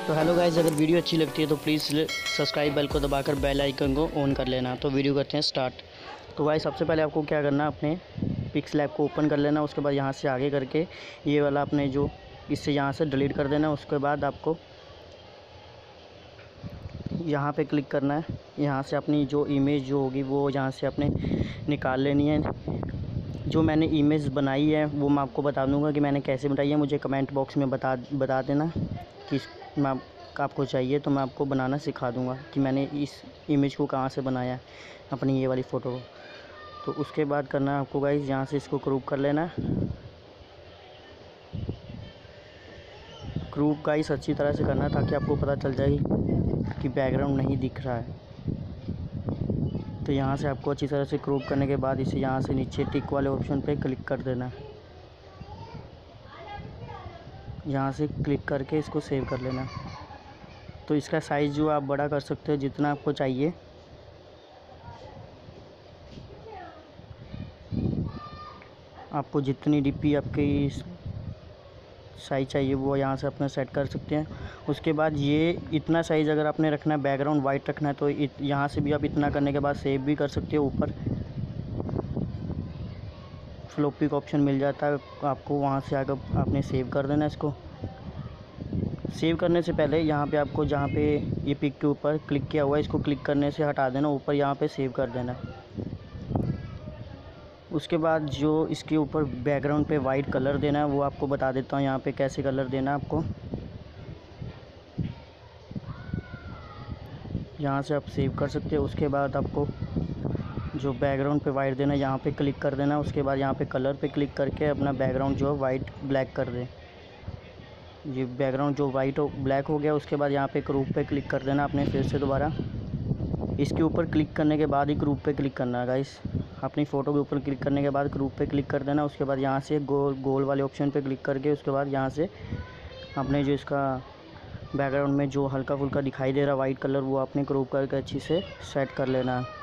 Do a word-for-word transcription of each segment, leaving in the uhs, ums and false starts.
तो hello guys, अगर video अच्छी लगती है तो प्लीज़ सब्सक्राइब बेल को दबाकर बेल आइकन को ऑन कर लेना। तो वीडियो करते हैं स्टार्ट। तो गाइस सबसे पहले आपको क्या करना है, अपने पिक्सेल ऐप को ओपन कर लेना। उसके बाद यहाँ से आगे करके ये वाला अपने जो इससे यहाँ से डिलीट कर देना। उसके बाद आपको यहाँ पे क्लिक करना है। यहाँ से अपनी जो इमेज जो होगी वो यहाँ से अपने निकाल लेनी है। जो मैंने इमेज बनाई है वो मैं आपको बता दूंगा कि मैंने कैसे बनाई है। मुझे कमेंट बॉक्स में बता बता देना कि मैं आपको चाहिए तो मैं आपको बनाना सिखा दूंगा कि मैंने इस इमेज को कहाँ से बनाया है, अपनी ये वाली फ़ोटो को। तो उसके बाद करना है आपको गाइस, यहाँ से इसको क्रॉप कर लेना है। क्रॉप गाइस अच्छी तरह से करना है ताकि आपको पता चल जाए कि बैकग्राउंड नहीं दिख रहा है। तो यहाँ से आपको अच्छी तरह से क्रॉप करने के बाद इसे यहाँ से नीचे टिक वाले ऑप्शन पे क्लिक कर देना है। यहाँ से क्लिक करके इसको सेव कर लेना। तो इसका साइज़ जो आप बड़ा कर सकते हो जितना आपको चाहिए। आपको जितनी डीपी आपकी साइज़ चाहिए वो यहाँ से अपना सेट कर सकते हैं। उसके बाद ये इतना साइज़ अगर आपने रखना है, बैकग्राउंड वाइट रखना है, तो यहाँ से भी आप इतना करने के बाद सेव भी कर सकते हो। ऊपर फ्लॉपी का ऑप्शन मिल जाता है आपको, वहाँ से आकर आपने सेव कर देना। इसको सेव करने से पहले यहाँ पे आपको जहाँ पे ये पिक के ऊपर क्लिक किया हुआ है इसको क्लिक करने से हटा देना, ऊपर यहाँ पे सेव कर देना। उसके बाद जो इसके ऊपर बैकग्राउंड पे वाइट कलर देना है वो आपको बता देता हूँ यहाँ पे कैसे कलर देना है आपको। यहाँ से आप सेव कर सकते हो। उसके बाद आपको जो बैकग्राउंड पे वाइट देना है यहाँ पे क्लिक कर देना। उसके बाद यहाँ पे कलर पे क्लिक करके अपना बैकग्राउंड जो है वाइट ब्लैक कर दें। ये बैकग्राउंड जो वाइट हो ब्लैक हो गया। उसके बाद यहाँ पे क्रॉप पे क्लिक कर देना अपने फिर से दोबारा। इसके ऊपर क्लिक करने के बाद ही क्रॉप पे क्लिक करना है गाइस। अपनी फ़ोटो के ऊपर क्लिक करने के बाद क्रॉप पे क्लिक कर देना। उसके बाद यहाँ से गोल गोल वाले ऑप्शन पे क्लिक करके उसके बाद यहाँ से अपने जो इसका बैकग्राउंड में जो हल्का फुल्का दिखाई दे रहा वाइट कलर वो आपने क्रॉप करके अच्छी से सेट कर लेना है।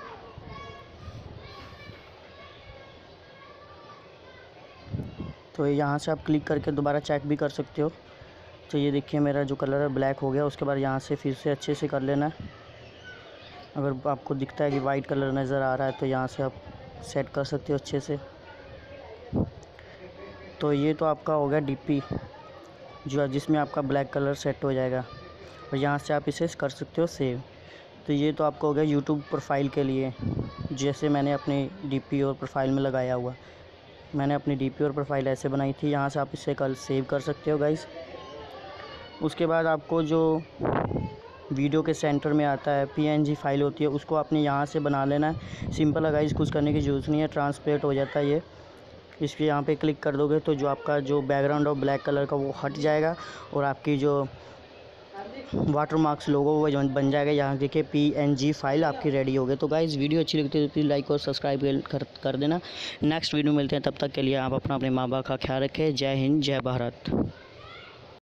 तो यहाँ से आप क्लिक करके दोबारा चेक भी कर सकते हो। तो ये देखिए मेरा जो कलर है ब्लैक हो गया। उसके बाद यहाँ से फिर से अच्छे से कर लेना है। अगर आपको दिखता है कि वाइट कलर नज़र आ रहा है तो यहाँ से आप सेट कर सकते हो अच्छे से। तो ये तो आपका हो गया डीपी जो जिसमें आपका ब्लैक कलर सेट हो जाएगा और यहाँ से आप इसे कर सकते हो सेव। तो ये तो आपका हो गया यूट्यूब प्रोफाइल के लिए, जैसे मैंने अपनी डीपी और प्रोफाइल में लगाया हुआ। मैंने अपनी डीपी और प्रोफाइल ऐसे बनाई थी। यहाँ से आप इसे कल सेव कर सकते हो गाइस। उसके बाद आपको जो वीडियो के सेंटर में आता है पीएनजी फाइल होती है उसको आपने यहाँ से बना लेना है। सिंपल है गाइस, कुछ करने की ज़रूरत नहीं है, ट्रांसपेरेंट हो जाता है ये। इस पर यहाँ पे क्लिक कर दोगे तो जो आपका जो बैकग्राउंड और ब्लैक कलर का वो हट जाएगा और आपकी जो वाटर मार्क्स लोगो वो बन जाएगा। यहाँ देखिए पीएनजी फाइल आपकी रेडी हो गई। तो गाइस वीडियो अच्छी लगती है तो प्लीज़ लाइक और सब्सक्राइब कर, कर देना। नेक्स्ट वीडियो मिलते हैं, तब तक के लिए आप अपना अपने माँ बाप का ख्याल रखें। जय हिंद, जय भारत।